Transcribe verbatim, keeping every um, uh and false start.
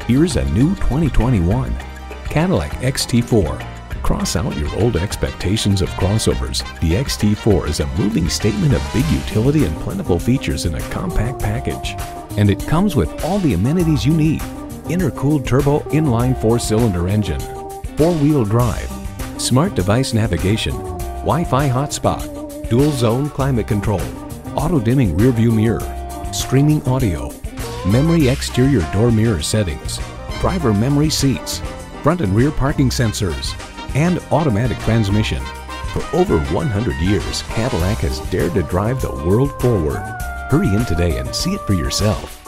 Here's a new twenty twenty-one Cadillac X T four. Cross out your old expectations of crossovers. The X T four is a moving statement of big utility and plentiful features in a compact package. And it comes with all the amenities you need. Intercooled turbo inline four-cylinder engine, four-wheel drive, smart device navigation, Wi-Fi hotspot, dual-zone climate control, auto-dimming rearview mirror, streaming audio, memory exterior door mirror settings, driver memory seats, front and rear parking sensors, and automatic transmission. For over one hundred years, Cadillac has dared to drive the world forward. Hurry in today and see it for yourself.